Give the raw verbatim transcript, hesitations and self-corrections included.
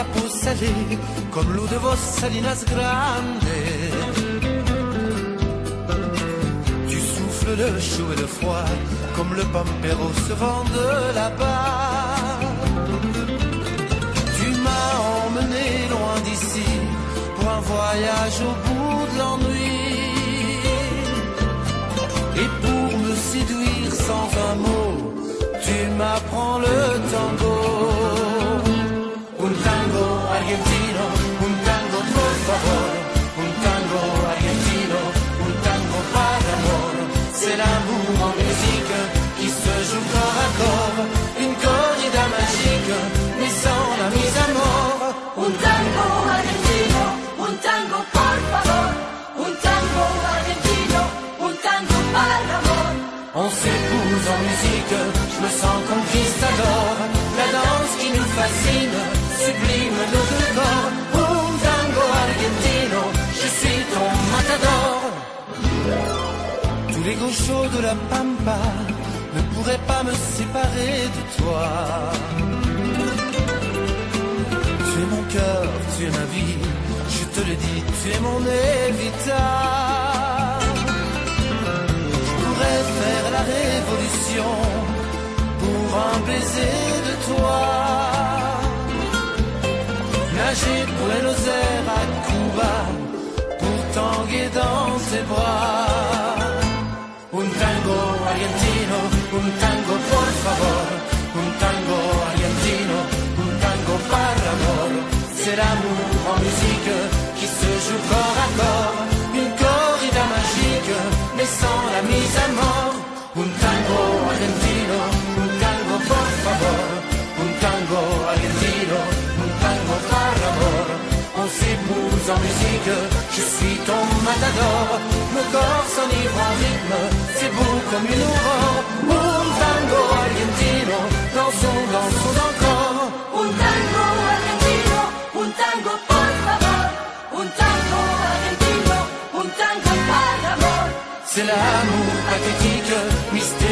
la peau salée comme l'eau de vos salinas grandes. Tu souffles le chaud et le froid comme le pampero se vend de là-bas. Tu m'as emmené loin d'ici pour un voyage au bout de l'ennui. Et pour me séduire sans un mot, tu m'apprends le tango. Un tango argentino, un tango por favor. Un tango argentino, un tango par amor. C'est l'amour en musique qui se joue corps à corps. Une corrida magique, mais sans la mise à mort. Un tango argentino, un tango por favor. Un tango argentino, un tango par amor. On s'épouse en musique, je me sens conquistador. La danse qui nous fascine, sublime nos deux corps. Un tango argentino, je suis ton matador. Tous les gauchos de la pampa ne pourraient pas me séparer de toi. Tu es mon cœur, tu es ma vie, je te le dis, tu es mon Evita. Faire la révolution pour un baiser de toi. Nager Buenos Aires à Cuba pour tanguer dans tes bras. Un tango argentino, un tango por favor. Un tango argentino, un tango par amor. C'est l'amour en musique qui se joue corps à corps. Une corrida magique, mais sans la mise à mort. Un tango argentino, un tango por favor. Un tango argentino, un tango par amor. On s'épouse en musique, je suis ton matador. Nos corps s'enivrent en rythme, c'est beau comme une aurore. Un tango argentino, dansons, dansons encore. Un tango argentino, un tango por favor. Un tango argentino, un tango par amor. C'est l'amour pathétique, mystérieux.